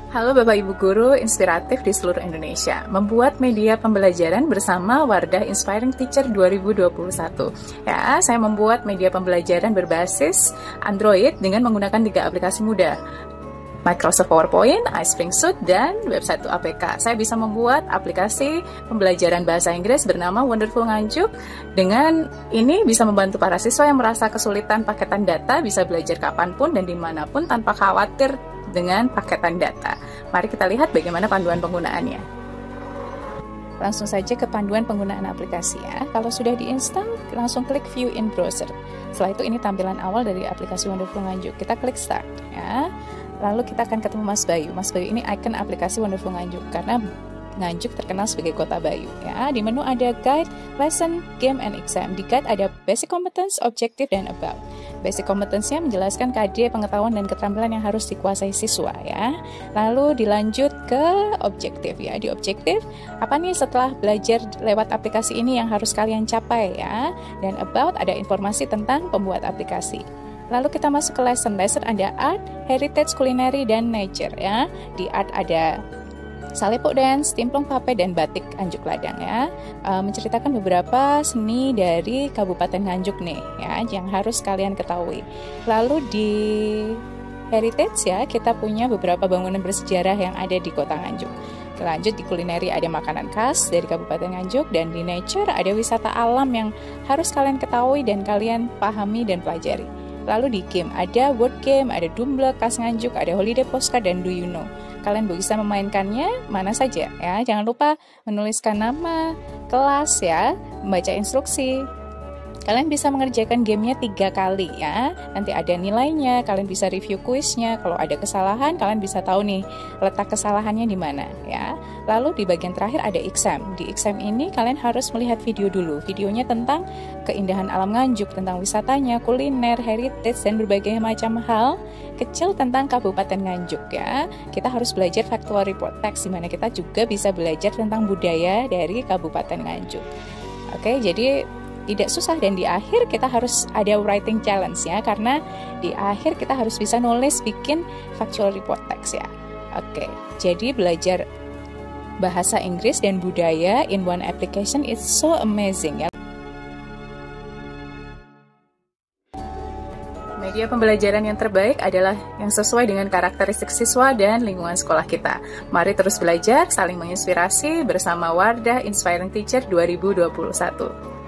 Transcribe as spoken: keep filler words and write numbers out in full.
Halo Bapak Ibu Guru inspiratif di seluruh Indonesia, membuat media pembelajaran bersama Wardah Inspiring Teacher dua ribu dua puluh satu. Ya, saya membuat media pembelajaran berbasis Android dengan menggunakan tiga aplikasi mudah. Microsoft PowerPoint, iSpring Suite, dan website A P K. Saya bisa membuat aplikasi pembelajaran bahasa Inggris bernama Wonderful Nganjuk. Dengan ini bisa membantu para siswa yang merasa kesulitan paketan data bisa belajar kapanpun dan dimanapun tanpa khawatir dengan paketan data. Mari kita lihat bagaimana panduan penggunaannya. Langsung saja ke panduan penggunaan aplikasi ya. Kalau sudah diinstal, langsung klik View in Browser. Setelah itu ini tampilan awal dari aplikasi Wonderful Nganjuk. Kita klik Start ya. Lalu kita akan ketemu Mas Bayu. Mas Bayu ini icon aplikasi Wonderful Nganjuk karena Nganjuk terkenal sebagai kota Bayu. Ya, di menu ada Guide, Lesson, Game, and Exam. Di Guide ada Basic Competence, Objective, dan About. Basic Competence-nya menjelaskan K D, pengetahuan, dan keterampilan yang harus dikuasai siswa. Ya. Lalu dilanjut ke Objective. Ya. Di Objective, apa nih setelah belajar lewat aplikasi ini yang harus kalian capai? Ya. Dan About ada informasi tentang pembuat aplikasi. Lalu kita masuk ke lesson. Lesson ada art, heritage, culinary, dan nature ya. Di art ada Salepok Dance, Timplong Pape, dan Batik Nganjuk Ladang ya. E, menceritakan beberapa seni dari Kabupaten Nganjuk nih ya, yang harus kalian ketahui. Lalu di heritage ya, kita punya beberapa bangunan bersejarah yang ada di Kota Nganjuk. Lanjut di culinary ada makanan khas dari Kabupaten Nganjuk, dan di nature ada wisata alam yang harus kalian ketahui dan kalian pahami dan pelajari. Lalu di game ada word game, ada Dumblek, Khas Nganjuk, ada holiday postcard, dan do you know. Kalian bisa memainkannya mana saja ya. Jangan lupa menuliskan nama, kelas ya, membaca instruksi. Kalian bisa mengerjakan gamenya tiga kali ya. Nanti ada nilainya, kalian bisa review kuisnya. Kalau ada kesalahan, kalian bisa tahu nih letak kesalahannya di mana ya. Lalu di bagian terakhir ada exam. Di exam ini kalian harus melihat video dulu. Videonya tentang keindahan alam Nganjuk, tentang wisatanya, kuliner, heritage, dan berbagai macam hal kecil tentang Kabupaten Nganjuk ya. Kita harus belajar factual report text, di mana kita juga bisa belajar tentang budaya dari Kabupaten Nganjuk. Oke, jadi tidak susah, dan di akhir kita harus ada writing challenge ya, karena di akhir kita harus bisa nulis bikin factual report text ya. Oke, jadi belajar bahasa Inggris dan budaya in one application is so amazing ya. Media pembelajaran yang terbaik adalah yang sesuai dengan karakteristik siswa dan lingkungan sekolah kita. Mari terus belajar, saling menginspirasi bersama Wardah Inspiring Teacher dua ribu dua puluh satu.